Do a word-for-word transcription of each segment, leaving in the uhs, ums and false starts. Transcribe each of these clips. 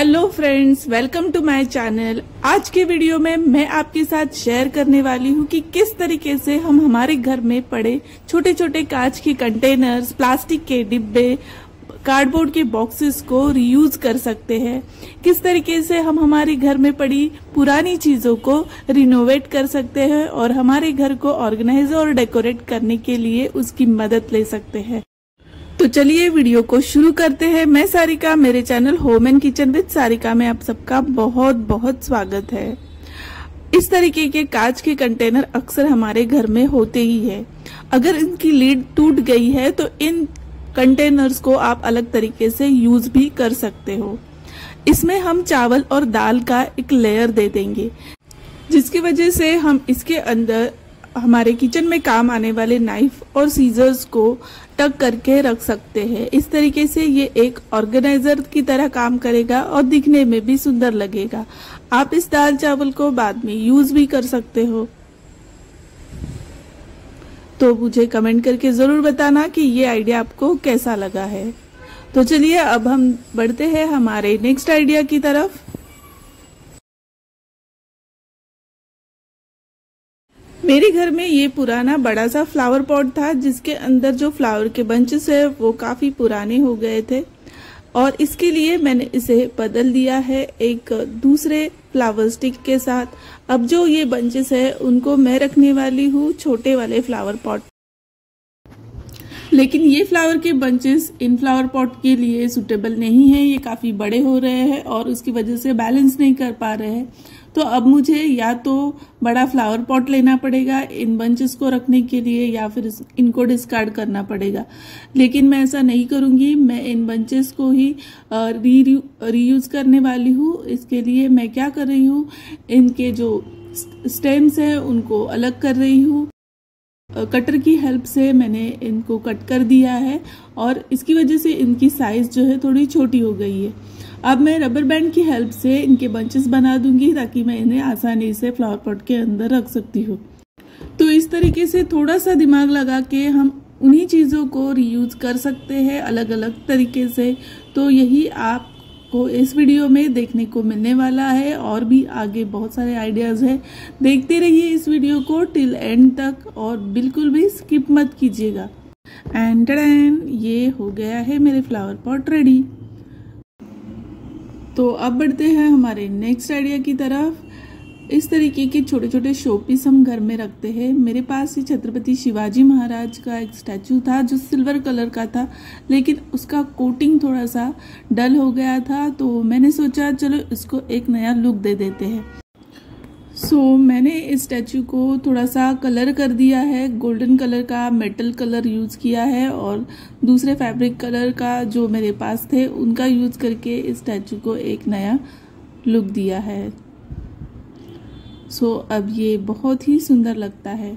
Hello friends, welcome to my channel. आज के video में मैं आपके साथ शेयर करने वाली हूँ कि किस तरीके से हम हमारे घर में पड़े छोटे छोटे कांच के कंटेनर्स, प्लास्टिक के डिब्बे, कार्डबोर्ड के बॉक्सेस को रीयूज कर सकते हैं। किस तरीके से हम हमारे घर में पड़ी पुरानी चीजों को रिनोवेट कर सकते हैं और हमारे घर को ऑर्गेनाइज और डेकोरेट करने के लिए उसकी मदद ले सकते हैं। तो चलिए वीडियो को शुरू करते हैं। मैं सारिका, मेरे channel home and kitchen with Sarika में आप सबका बहुत बहुत स्वागत है। इस तरीके के कांच के कंटेनर अक्सर हमारे घर में होते ही है। अगर इनकी लीड टूट गई है तो इन कंटेनर्स को आप अलग तरीके से यूज भी कर सकते हो। इसमें हम चावल और दाल का एक लेयर दे देंगे, जिसकी वजह से हम इसके अंदर हमारे किचन में काम आने वाले नाइफ और सीजर्स को टक करके रख सकते हैं। इस तरीके से ये एक ऑर्गेनाइजर की तरह काम करेगा और दिखने में भी सुंदर लगेगा। आप इस दाल चावल को बाद में यूज भी कर सकते हो। तो मुझे कमेंट करके जरूर बताना कि ये आइडिया आपको कैसा लगा है। तो चलिए अब हम बढ़ते हैं हमारे नेक्स्ट आइडिया की तरफ। मेरे घर में ये पुराना बड़ा सा फ्लावर पॉट था, जिसके अंदर जो फ्लावर के बंचेस है वो काफी पुराने हो गए थे और इसके लिए मैंने इसे बदल दिया है एक दूसरे फ्लावर स्टिक के साथ। अब जो ये बंचेस है उनको मैं रखने वाली हूँ छोटे वाले फ्लावर पॉट। लेकिन ये फ्लावर के बंचेस इन फ्लावर पॉट के लिए सुटेबल नहीं है। ये काफी बड़े हो रहे हैं और उसकी वजह से बैलेंस नहीं कर पा रहे हैं। तो अब मुझे या तो बड़ा फ्लावर पॉट लेना पड़ेगा इन बंचेस को रखने के लिए, या फिर इनको डिस्कार्ड करना पड़ेगा। लेकिन मैं ऐसा नहीं करूंगी। मैं इन बंचेस को ही री रीयूज करने वाली हूँ। इसके लिए मैं क्या कर रही हूँ, इनके जो स्टेम्स हैं उनको अलग कर रही हूँ। कटर की हेल्प से मैंने इनको कट कर दिया है और इसकी वजह से इनकी साइज जो है थोड़ी छोटी हो गई है। अब मैं रबर बैंड की हेल्प से इनके बंचेस बना दूंगी ताकि मैं इन्हें आसानी से फ्लावर पॉट के अंदर रख सकती हूँ। तो इस तरीके से थोड़ा सा दिमाग लगा के हम उन्हीं चीज़ों को रीयूज कर सकते हैं अलग अलग तरीके से। तो यही आपको इस वीडियो में देखने को मिलने वाला है और भी आगे बहुत सारे आइडियाज़ हैं। देखते रहिए इस वीडियो को टिल एंड तक और बिल्कुल भी स्किप मत कीजिएगा। एंड टडैन, ये हो गया है मेरे फ्लावर पॉट रेडी। तो अब बढ़ते हैं हमारे नेक्स्ट आइडिया की तरफ। इस तरीके के छोटे छोटे शोपीस हम घर में रखते हैं। मेरे पास ही छत्रपति शिवाजी महाराज का एक स्टैचू था जो सिल्वर कलर का था, लेकिन उसका कोटिंग थोड़ा सा डल हो गया था। तो मैंने सोचा चलो इसको एक नया लुक दे देते हैं। सो so, मैंने इस स्टैचू को थोड़ा सा कलर कर दिया है। गोल्डन कलर का मेटल कलर यूज किया है और दूसरे फैब्रिक कलर का जो मेरे पास थे उनका यूज करके इस स्टैचू को एक नया लुक दिया है। सो so, अब ये बहुत ही सुंदर लगता है।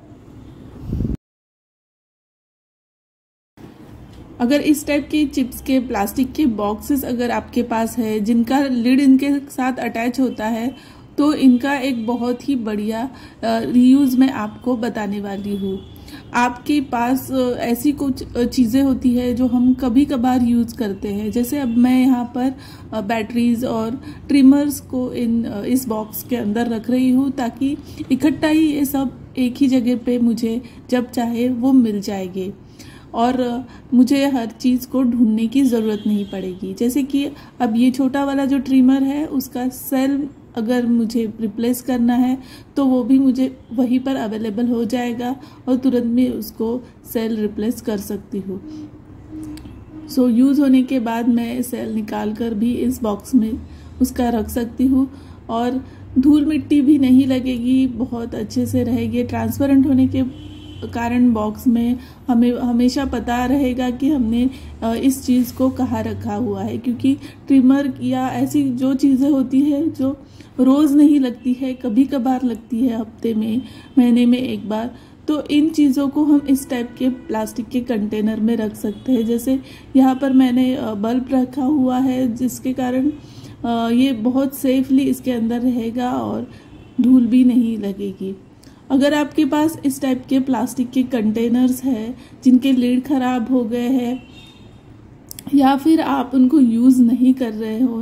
अगर इस टाइप के चिप्स के प्लास्टिक के बॉक्सेस अगर आपके पास है जिनका लिड इनके साथ अटैच होता है, तो इनका एक बहुत ही बढ़िया रीयूज मैं आपको बताने वाली हूँ। आपके पास ऐसी कुछ चीज़ें होती है जो हम कभी कभार यूज करते हैं। जैसे अब मैं यहाँ पर बैटरीज और ट्रिमर्स को इन इस बॉक्स के अंदर रख रही हूँ ताकि इकट्ठा ही ये सब एक ही जगह पे मुझे जब चाहे वो मिल जाएंगे और मुझे हर चीज़ को ढूंढने की ज़रूरत नहीं पड़ेगी। जैसे कि अब ये छोटा वाला जो ट्रिमर है उसका सेल अगर मुझे रिप्लेस करना है तो वो भी मुझे वहीं पर अवेलेबल हो जाएगा और तुरंत में उसको सेल रिप्लेस कर सकती हूँ। सो so, यूज़ होने के बाद मैं सेल निकाल कर भी इस बॉक्स में उसका रख सकती हूँ और धूल मिट्टी भी नहीं लगेगी, बहुत अच्छे से रहेगी। ट्रांसपेरेंट होने के कारण बॉक्स में हमें हमेशा पता रहेगा कि हमने इस चीज़ को कहाँ रखा हुआ है, क्योंकि ट्रिमर या ऐसी जो चीज़ें होती है जो रोज़ नहीं लगती है, कभी कभार लगती है, हफ्ते में, महीने में एक बार। तो इन चीज़ों को हम इस टाइप के प्लास्टिक के कंटेनर में रख सकते हैं। जैसे यहाँ पर मैंने बल्ब रखा हुआ है जिसके कारण ये बहुत सेफली इसके अंदर रहेगा और धूल भी नहीं लगेगी। अगर आपके पास इस टाइप के प्लास्टिक के कंटेनर्स हैं जिनके लीड खराब हो गए हैं या फिर आप उनको यूज़ नहीं कर रहे हो,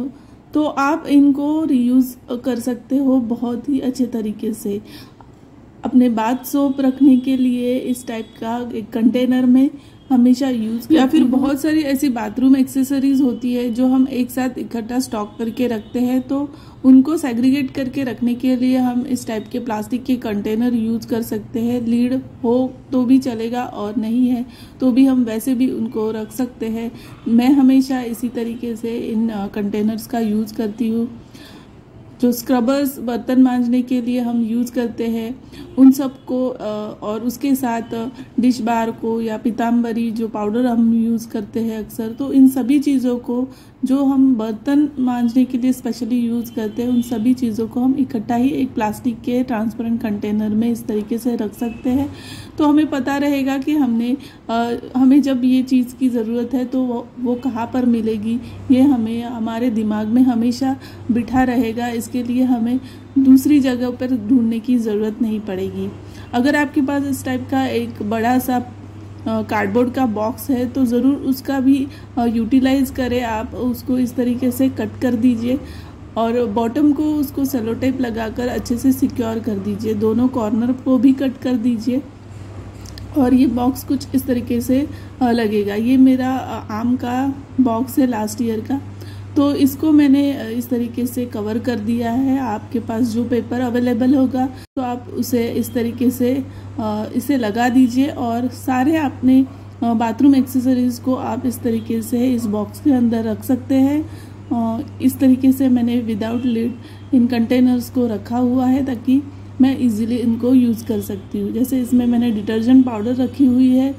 तो आप इनको रीयूज़ कर सकते हो बहुत ही अच्छे तरीके से। अपने बाथ सोप रखने के लिए इस टाइप का एक कंटेनर में हमेशा यूज़, या फिर बहुत सारी ऐसी बाथरूम एक्सेसरीज होती है जो हम एक साथ इकट्ठा स्टॉक करके रखते हैं, तो उनको सेग्रीगेट करके रखने के लिए हम इस टाइप के प्लास्टिक के कंटेनर यूज़ कर सकते हैं। लीड हो तो भी चलेगा और नहीं है तो भी हम वैसे भी उनको रख सकते हैं। मैं हमेशा इसी तरीके से इन कंटेनर्स का यूज़ करती हूँ। जो स्क्रबर्स बर्तन मांजने के लिए हम यूज़ करते हैं उन सब को, और उसके साथ डिश बार को या पीताम्बरी जो पाउडर हम यूज़ करते हैं अक्सर, तो इन सभी चीज़ों को जो हम बर्तन मांजने के लिए स्पेशली यूज़ करते हैं उन सभी चीज़ों को हम इकट्ठा ही एक प्लास्टिक के ट्रांसपेरेंट कंटेनर में इस तरीके से रख सकते हैं। तो हमें पता रहेगा कि हमने आ, हमें जब ये चीज़ की ज़रूरत है तो वो वो कहाँ पर मिलेगी, ये हमें हमारे दिमाग में हमेशा बिठा रहेगा। इसके लिए हमें दूसरी जगह पर ढूंढने की ज़रूरत नहीं पड़ेगी। अगर आपके पास इस टाइप का एक बड़ा सा कार्डबोर्ड का बॉक्स है तो ज़रूर उसका भी यूटिलाइज़ करें। आप उसको इस तरीके से कट कर दीजिए और बॉटम को उसको सेलो टेप लगाकर अच्छे से सिक्योर कर दीजिए। दोनों कॉर्नर को भी कट कर दीजिए और ये बॉक्स कुछ इस तरीके से लगेगा। ये मेरा आम का बॉक्स है लास्ट ईयर का, तो इसको मैंने इस तरीके से कवर कर दिया है। आपके पास जो पेपर अवेलेबल होगा तो आप उसे इस तरीके से इसे लगा दीजिए और सारे अपने बाथरूम एक्सेसरीज़ को आप इस तरीके से इस बॉक्स के अंदर रख सकते हैं। इस तरीके से मैंने विदाउट लिड इन कंटेनर्स को रखा हुआ है ताकि मैं इजीली इनको यूज़ कर सकती हूँ। जैसे इसमें मैंने डिटर्जेंट पाउडर रखी हुई है।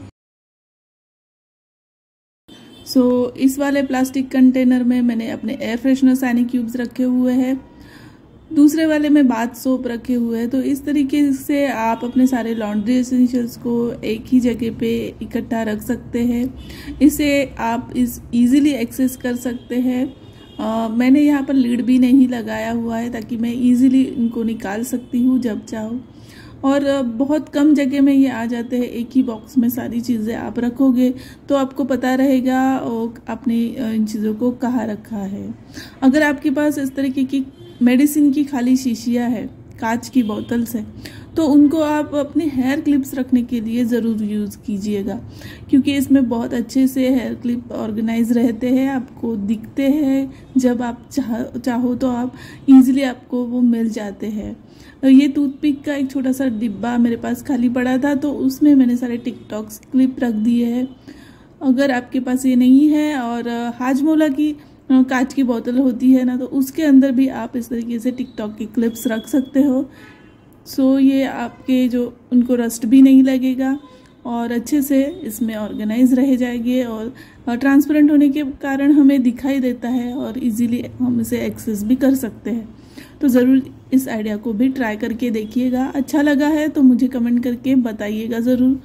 सो so, इस वाले प्लास्टिक कंटेनर में मैंने अपने एयर फ्रेशनर सैनी क्यूब्स रखे हुए हैं, दूसरे वाले में बाथ सोप रखे हुए हैं। तो इस तरीके से आप अपने सारे लॉन्ड्री एसेंशियल्स को एक ही जगह पे इकट्ठा रख सकते हैं। इसे आप इस इजीली एक्सेस कर सकते हैं। uh, मैंने यहाँ पर लीड भी नहीं लगाया हुआ है ताकि मैं इजीली इनको निकाल सकती हूँ जब चाहूँ, और बहुत कम जगह में ये आ जाते हैं। एक ही बॉक्स में सारी चीज़ें आप रखोगे तो आपको पता रहेगा और आपने इन चीज़ों को कहाँ रखा है। अगर आपके पास इस तरीके की मेडिसिन की खाली शीशियाँ है, कांच की बोतल्स है, तो उनको आप अपने हेयर क्लिप्स रखने के लिए ज़रूर यूज़ कीजिएगा, क्योंकि इसमें बहुत अच्छे से हेयर क्लिप ऑर्गेनाइज रहते हैं, आपको दिखते हैं। जब आप चाह चाहो तो आप इजीली आपको वो मिल जाते हैं। ये टूथपिक का एक छोटा सा डिब्बा मेरे पास खाली पड़ा था तो उसमें मैंने सारे टिकटॉक्स क्लिप रख दिए हैं। अगर आपके पास ये नहीं है और हाजमोला की कांच की बोतल होती है ना, तो उसके अंदर भी आप इस तरीके से टिकटॉक की क्लिप्स रख सकते हो। सो ये आपके जो उनको रस्ट भी नहीं लगेगा और अच्छे से इसमें ऑर्गेनाइज रह जाएंगे और ट्रांसपेरेंट होने के कारण हमें दिखाई देता है और इजीली हम इसे एक्सेस भी कर सकते हैं। तो ज़रूर इस आइडिया को भी ट्राई करके देखिएगा। अच्छा लगा है तो मुझे कमेंट करके बताइएगा ज़रूर।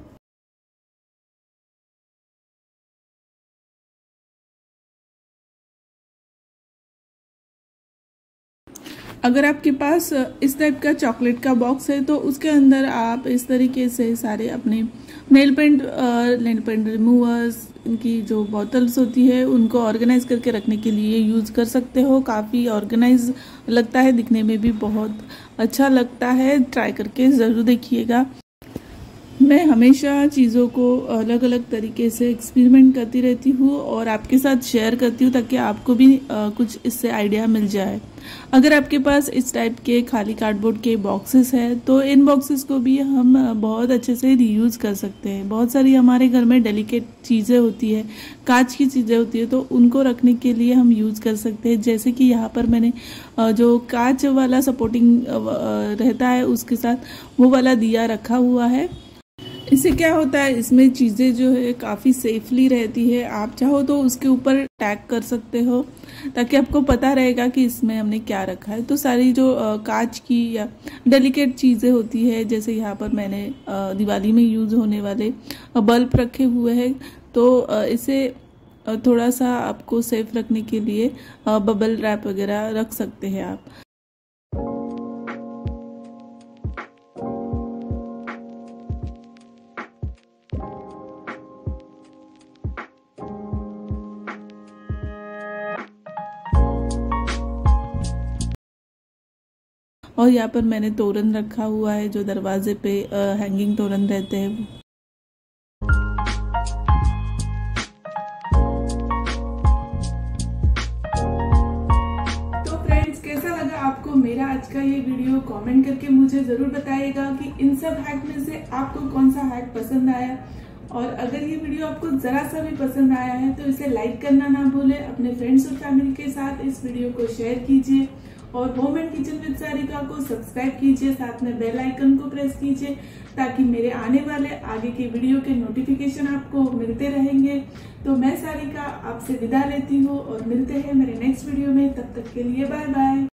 अगर आपके पास इस टाइप का चॉकलेट का बॉक्स है तो उसके अंदर आप इस तरीके से सारे अपने nail paint nail paint removers, इनकी जो बॉटल्स होती है उनको ऑर्गेनाइज करके रखने के लिए यूज़ कर सकते हो। काफ़ी ऑर्गेनाइज लगता है, दिखने में भी बहुत अच्छा लगता है। ट्राई करके ज़रूर देखिएगा। मैं हमेशा चीज़ों को अलग अलग तरीके से एक्सपेरिमेंट करती रहती हूँ और आपके साथ शेयर करती हूँ ताकि आपको भी कुछ इससे आइडिया मिल जाए। अगर आपके पास इस टाइप के खाली कार्डबोर्ड के बॉक्सेस हैं तो इन बॉक्सेस को भी हम बहुत अच्छे से रीयूज़ कर सकते हैं। बहुत सारी हमारे घर में डेलिकेट चीज़ें होती है, कांच की चीज़ें होती है, तो उनको रखने के लिए हम यूज़ कर सकते हैं। जैसे कि यहाँ पर मैंने जो कांच वाला सपोर्टिंग रहता है उसके साथ वो वाला दिया रखा हुआ है। इससे क्या होता है, इसमें चीज़ें जो है काफ़ी सेफली रहती है। आप चाहो तो उसके ऊपर टैग कर सकते हो ताकि आपको पता रहेगा कि इसमें हमने क्या रखा है। तो सारी जो कांच की या डेलिकेट चीज़ें होती है, जैसे यहाँ पर मैंने दिवाली में यूज़ होने वाले बल्ब रखे हुए हैं, तो इसे थोड़ा सा आपको सेफ रखने के लिए बबल रैप वगैरह रख सकते हैं आप। और यहाँ पर मैंने तोरण रखा हुआ है, जो दरवाजे पे हैंगिंग तोरण रहते हैं। तो फ्रेंड्स, कैसा लगा आपको मेरा आज का ये वीडियो? कमेंट करके मुझे जरूर बताइएगा कि इन सब हैक में से आपको कौन सा हैक पसंद आया। और अगर ये वीडियो आपको जरा सा भी पसंद आया है तो इसे लाइक करना ना भूलें। अपने फ्रेंड्स और फैमिली के साथ इस वीडियो को शेयर कीजिए और home and kitchen with Sarika को सब्सक्राइब कीजिए, साथ में बेल आइकन को प्रेस कीजिए ताकि मेरे आने वाले आगे के वीडियो के नोटिफिकेशन आपको मिलते रहेंगे। तो मैं सारिका आपसे विदा लेती हूँ और मिलते हैं मेरे नेक्स्ट वीडियो में। तब तक के लिए बाय बाय।